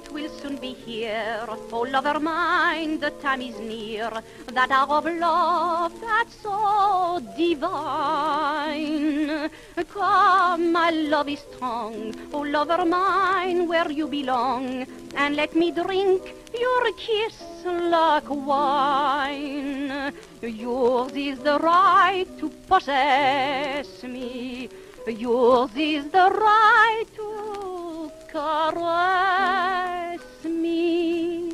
night will soon be here. Oh, lover mine, the time is near. That hour of love that's so divine. Come, my love is strong. Oh, lover mine, where you belong. And let me drink your kiss like wine. Yours is the right to possess me. Yours is the right to caress me.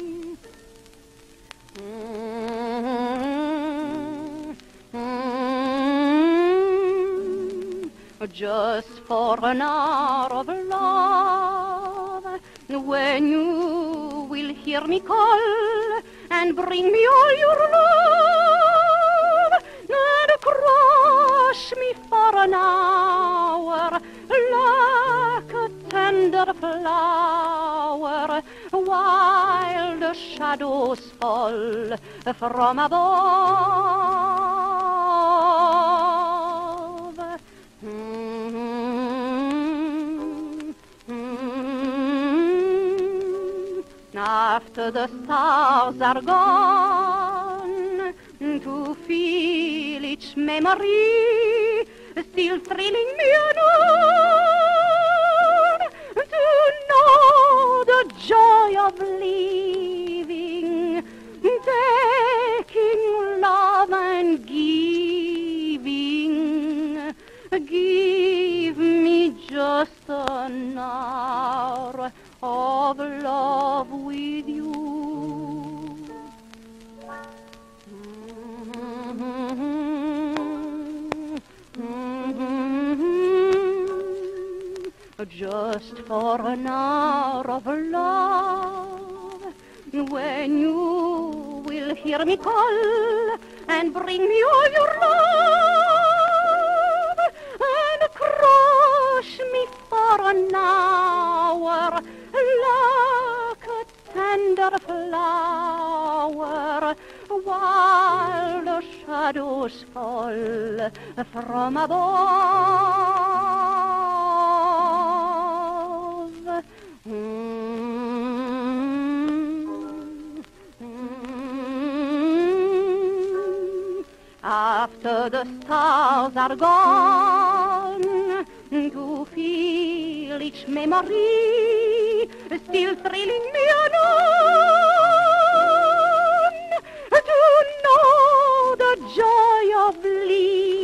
Just for an hour of love, when you will hear me call and bring me all your love, and crush me for an hour like a tender flower, while the shadows fall from above. After the stars are gone, to feel each memory still thrilling me anon, to know the joy of living, taking love and giving. Give me just an hour of love with you. Just for an hour of love, when you will hear me call and bring me all your love, and crush me for an hour like a tender flower, while the shadows fall from above. After the stars are gone, to feel each memory still thrilling me anon, to know the joy of living.